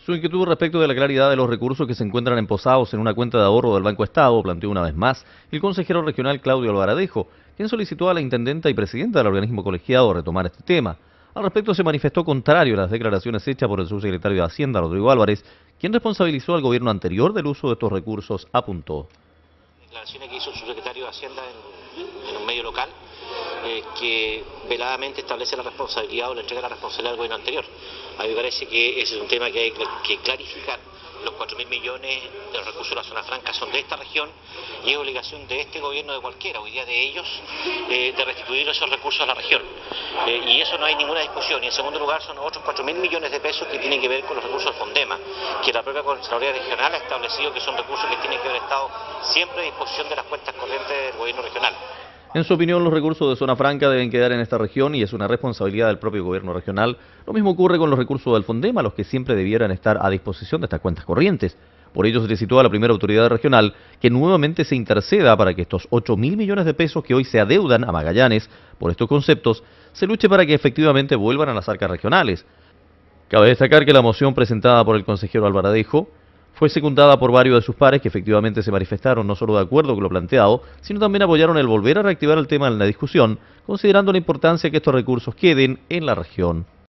Su inquietud respecto de la claridad de los recursos que se encuentran emposados en una cuenta de ahorro del Banco Estado planteó una vez más el consejero regional Claudio Alvaradejo, quien solicitó a la intendenta y presidenta del organismo colegiado retomar este tema. Al respecto se manifestó contrario a las declaraciones hechas por el subsecretario de Hacienda, Rodrigo Álvarez, quien responsabilizó al gobierno anterior del uso de estos recursos, apuntó. Declaraciones que hizo el subsecretario de Hacienda en un medio local, que veladamente establece la responsabilidad o le entrega la responsabilidad al gobierno anterior. A mí me parece que ese es un tema que hay que clarificar. Los 4.000 millones de los recursos de la zona franca son de esta región y es obligación de este gobierno, de cualquiera, hoy día de ellos, de restituir esos recursos a la región. Y eso no hay ninguna discusión. Y en segundo lugar son otros 4.000 millones de pesos que tienen que ver con los recursos del Fondema, que la propia Contraloría Regional ha establecido que son recursos que tienen que haber estado siempre a disposición de las cuentas corrientes del gobierno regional. En su opinión, los recursos de zona franca deben quedar en esta región y es una responsabilidad del propio gobierno regional. Lo mismo ocurre con los recursos del Fondema, los que siempre debieran estar a disposición de estas cuentas corrientes. Por ello se solicitó a la primera autoridad regional que nuevamente se interceda para que estos 8.000 millones de pesos que hoy se adeudan a Magallanes por estos conceptos, se luche para que efectivamente vuelvan a las arcas regionales. Cabe destacar que la moción presentada por el consejero Alvaradejo fue secundada por varios de sus pares que efectivamente se manifestaron no solo de acuerdo con lo planteado, sino también apoyaron el volver a reactivar el tema en la discusión, considerando la importancia que estos recursos queden en la región.